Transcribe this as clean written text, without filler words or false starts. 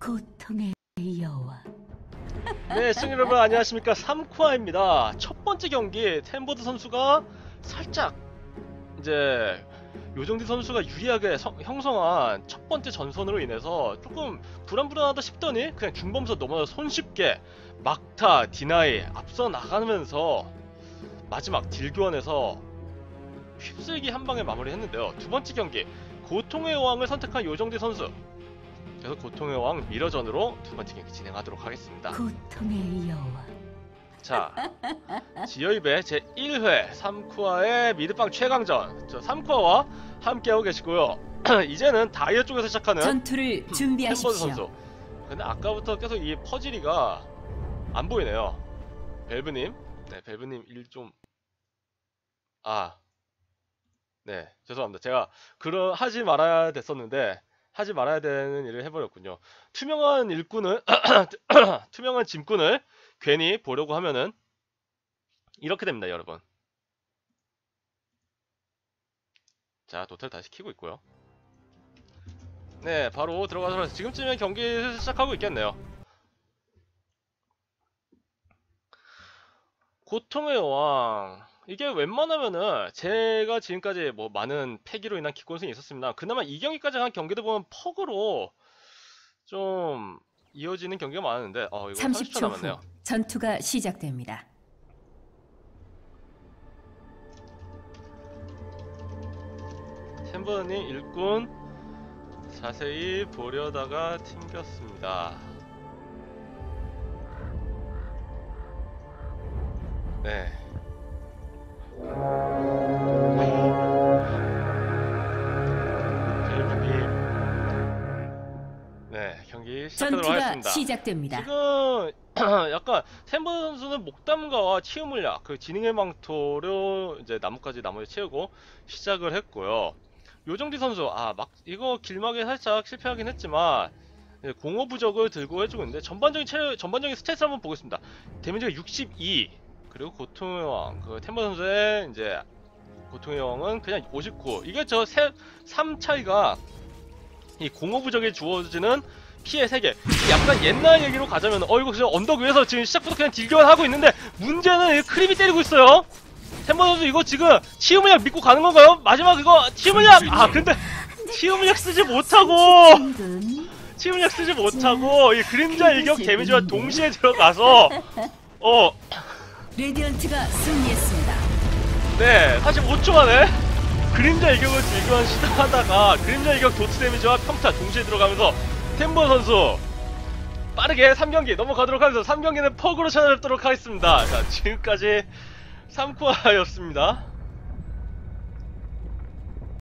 고통의 여왕. 네, 시청자 여러분 안녕하십니까. 3코아입니다. 첫 번째 경기 템버드 선수가 살짝 이제 요정디 선수가 유리하게 형성한 첫 번째 전선으로 인해서 조금 불안불안하다 싶더니 그냥 중범서 넘어서 손쉽게 막타, 디나이 앞서 나가면서 마지막 딜 교환에서 휩쓸기 한 방에 마무리했는데요. 두 번째 경기 고통의 여왕을 선택한 요정디 선수. 그래서 고통의 여왕 미러전으로 두 번째 경기 진행하도록 하겠습니다. 고통의 여왕. 자, 지여입의 제1회 3쿠아의 미드빵 최강전. 저 3쿠아와 함께하고 계시고요. 이제는 다이어 쪽에서 시작하는 전투를 준비하십시오. 템버드 선수. 근데 아까부터 계속 이 퍼즐이가 안 보이네요. 벨브님. 네, 벨브님 일 좀... 네, 죄송합니다. 제가 하지 말아야 됐었는데 하지 말아야 되는 일을 해버렸군요. 투명한 일꾼을 투명한 짐꾼을 괜히 보려고 하면은 이렇게 됩니다, 여러분. 자, 도텔 다시 키고 있고요. 네, 바로 들어가서 지금쯤이면 경기 시작하고 있겠네요. 고통의 여왕. 이게 웬만하면은 제가 지금까지 뭐 많은 패기로 인한 기권승이 있었습니다. 그나마 이 경기까지 한 경기도 보면 퍽으로 좀 이어지는 경기가 많았는데 이거 30초 남았네요. 후 전투가 시작됩니다. 템버님 일꾼 자세히 보려다가 튕겼습니다. 네. 네, 경기 시작하도록 하겠습니다. 시작됩니다. 지금 약간 템버 선수는 목담가와 치유물약 그 지능의 망토로 이제 나뭇가지 채우고 시작을 했고요. 요정디 선수 이거 길막에 살짝 실패하긴 했지만 공허 부적을 들고 해주고 있는데 전반적인 스탯을 한번 보겠습니다. 데미지가 62. 그리고 고통의 여왕 그 템버 선수의 이제 고통의 여왕은 그냥 59. 이게 3 차이가 이 공허 부적에 주어지는 피해 3개. 약간 옛날 얘기로 가자면 이거 그냥 언덕 위에서 지금 시작부터 그냥 딜교환 하고 있는데 문제는 크립이 때리고 있어요. 템버 선수 이거 지금 치유물약 믿고 가는 건가요? 마지막 이거 치유물약! 근데 치유물약 쓰지 못하고 이 그림자 일격 데미지와 동시에 들어가서 레디언트가 승리했습니다. 네, 45초 만에 그림자 일격을 딜교환 시도하다가 그림자 일격 도트 데미지와 평타 동시에 들어가면서 템버 선수 빠르게 3경기 넘어가도록 하면서 3경기는 퍽으로 찾아뵙도록 하겠습니다. 자, 지금까지 3코아였습니다.